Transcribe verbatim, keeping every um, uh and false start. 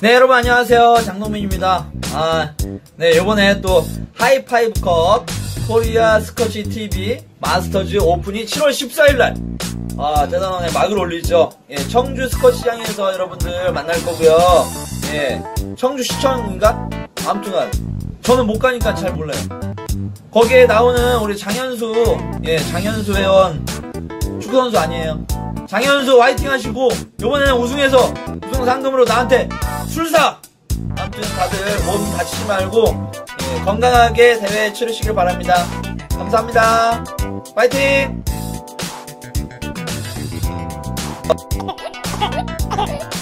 네, 여러분 안녕하세요. 장동민입니다. 아, 네, 요번에 또 하이파이브컵 코리아 스쿼시 티비 마스터즈 오픈이 칠월 십사일날 아, 대단하네. 막을 올리죠. 예, 청주 스쿼시장에서 여러분들 만날 거고요. 예, 청주시청인가? 아무튼간 저는 못 가니까 잘 몰라요. 거기에 나오는 우리 장현수, 예, 장현수 회원 축구선수 아니에요. 장현수 화이팅 하시고 요번에는 우승해서 우승 상금으로 나한테 술 사! 아무튼 다들 몸 다치지 말고 예, 건강하게 대회 치르시길 바랍니다. 감사합니다. 파이팅!